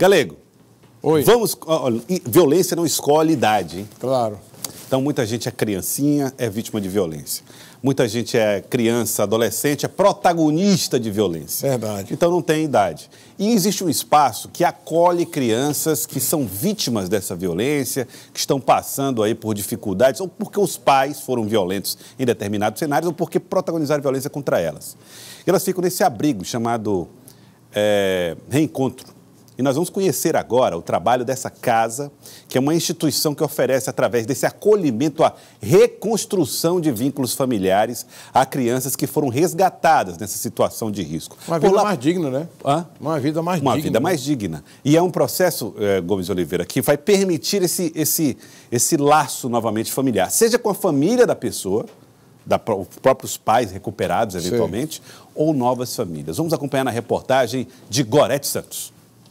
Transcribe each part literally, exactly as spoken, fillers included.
Galego, Oi. Vamos, ó, violência não escolhe idade, hein? Claro. Então, muita gente é criancinha, é vítima de violência. Muita gente é criança, adolescente, é protagonista de violência. Verdade. Então, não tem idade. E existe um espaço que acolhe crianças que são vítimas dessa violência, que estão passando aí por dificuldades, ou porque os pais foram violentos em determinados cenários, ou porque protagonizaram violência contra elas. E elas ficam nesse abrigo chamado é, Reencontro. E nós vamos conhecer agora o trabalho dessa casa, que é uma instituição que oferece, através desse acolhimento, a reconstrução de vínculos familiares a crianças que foram resgatadas nessa situação de risco. Uma vida lá... mais digna, né? Hã? Uma vida mais uma digna. Uma vida mais digna. E é um processo, eh, Gomes Oliveira, que vai permitir esse, esse, esse laço novamente familiar, seja com a família da pessoa, da, os próprios pais recuperados, eventualmente, Sim. ou novas famílias. Vamos acompanhar na reportagem de Gorete Santos.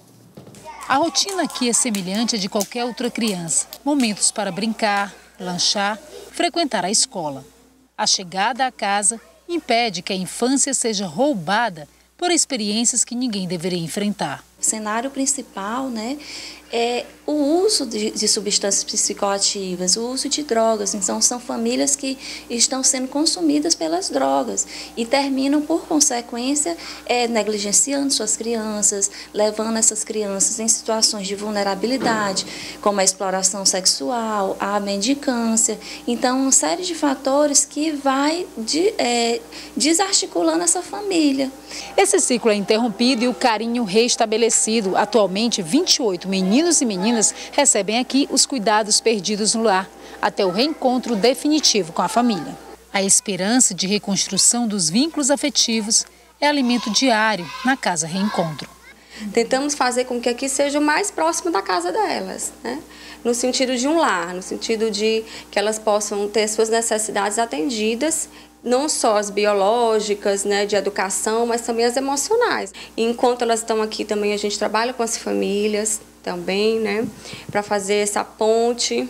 A rotina aqui é semelhante à de qualquer outra criança. Momentos para brincar, lanchar, frequentar a escola. A chegada à casa impede que a infância seja roubada por experiências que ninguém deveria enfrentar. O cenário principal, né, é o uso de, de substâncias psicoativas, o uso de drogas. Então, são famílias que estão sendo consumidas pelas drogas e terminam, por consequência, é, negligenciando suas crianças, levando essas crianças em situações de vulnerabilidade, como a exploração sexual, a mendicância. Então, uma série de fatores que vai de, é, desarticulando essa família. Esse ciclo é interrompido e o carinho restabelecido. Atualmente, vinte e oito meninos e meninas recebem aqui os cuidados perdidos no lar, até o reencontro definitivo com a família. A esperança de reconstrução dos vínculos afetivos é alimento diário na Casa Reencontro. Tentamos fazer com que aqui seja o mais próximo da casa delas, né? No sentido de um lar, no sentido de que elas possam ter suas necessidades atendidas, não só as biológicas, né, de educação, mas também as emocionais. E enquanto elas estão aqui também, a gente trabalha com as famílias também, né, para fazer essa ponte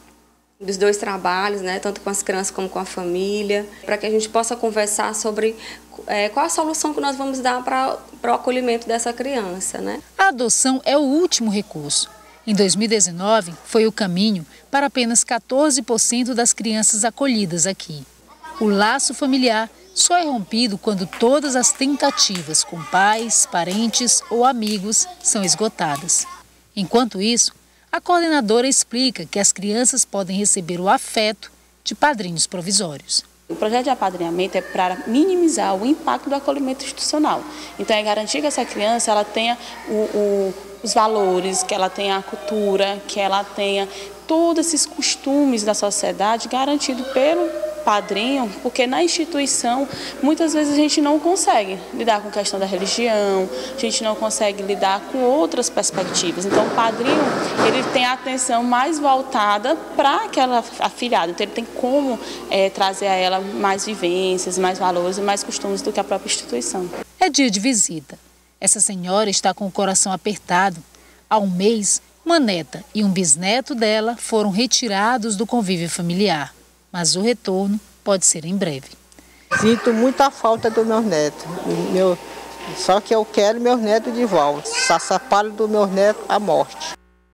dos dois trabalhos, né, tanto com as crianças como com a família, para que a gente possa conversar sobre é, qual a solução que nós vamos dar para o acolhimento dessa criança, né. A adoção é o último recurso. Em dois mil e dezenove, foi o caminho para apenas quatorze por cento das crianças acolhidas aqui. O laço familiar só é rompido quando todas as tentativas com pais, parentes ou amigos são esgotadas. Enquanto isso, a coordenadora explica que as crianças podem receber o afeto de padrinhos provisórios. O projeto de apadrinhamento é para minimizar o impacto do acolhimento institucional. Então, é garantir que essa criança ela tenha o, o, os valores, que ela tenha a cultura, que ela tenha todos esses costumes da sociedade garantido pelo padrinho, porque na instituição muitas vezes a gente não consegue lidar com a questão da religião, a gente não consegue lidar com outras perspectivas. Então o padrinho ele tem a atenção mais voltada para aquela afilhada, então ele tem como é, trazer a ela mais vivências, mais valores e mais costumes do que a própria instituição. É dia de visita. Essa senhora está com o coração apertado. Há um mês, uma neta e um bisneto dela foram retirados do convívio familiar. Mas o retorno pode ser em breve. Sinto muita falta do meu neto. Meu, só que eu quero meus netos de volta. Sassapalho do meu neto à morte.